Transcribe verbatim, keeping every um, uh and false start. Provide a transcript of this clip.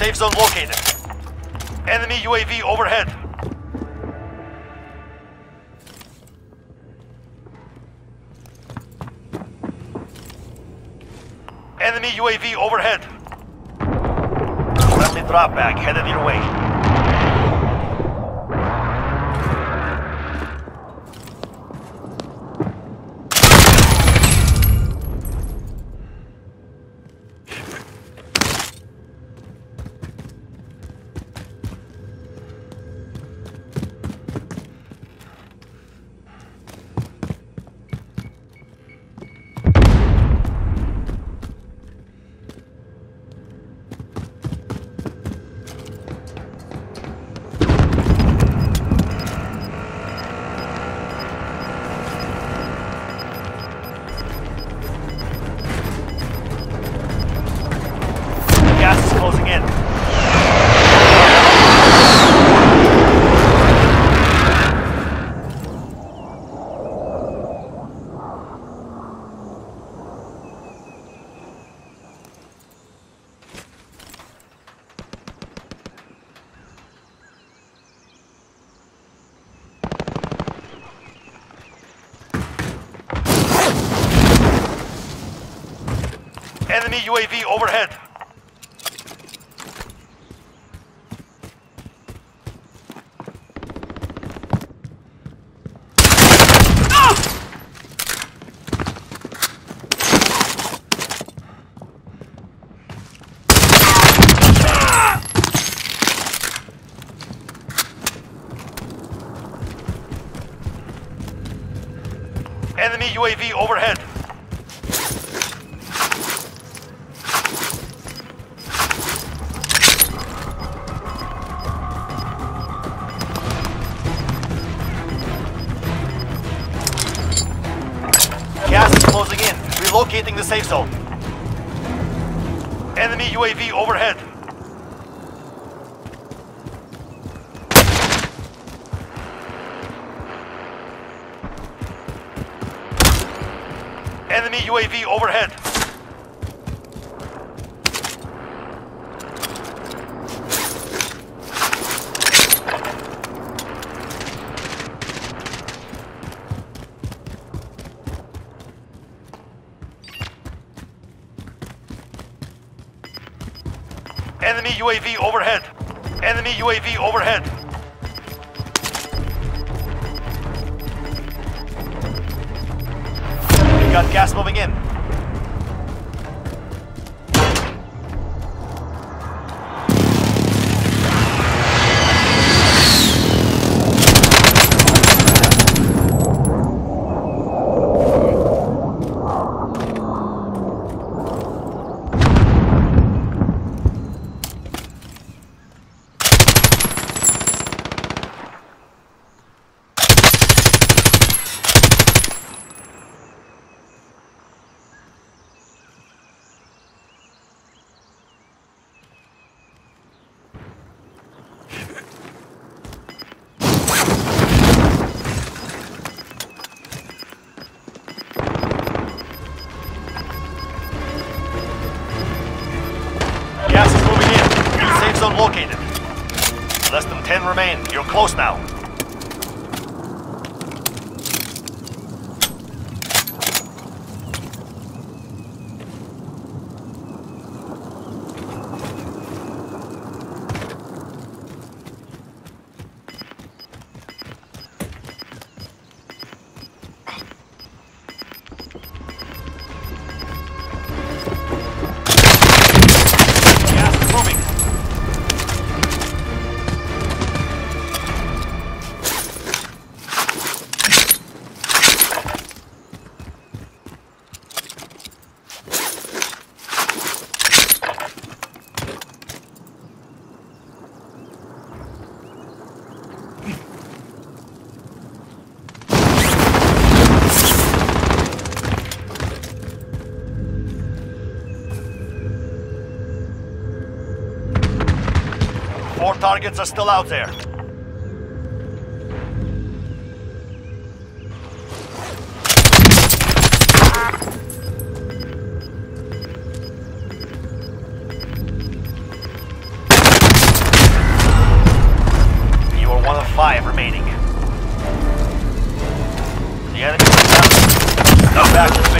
Safe zone located. Enemy U A V overhead. Enemy U A V overhead. Friendly drop bag headed your way. Gas is closing in. Enemy U A V overhead. Enemy U A V overhead. Gas is closing in. Relocating the safe zone. Enemy U A V overhead. Enemy U A V overhead. Enemy U A V overhead. Enemy U A V overhead. We got gas moving in. Gas is moving in. New safe zone located. Less than ten remain. You're close now. Four targets are still out there. five remaining. The enemy is down. Back to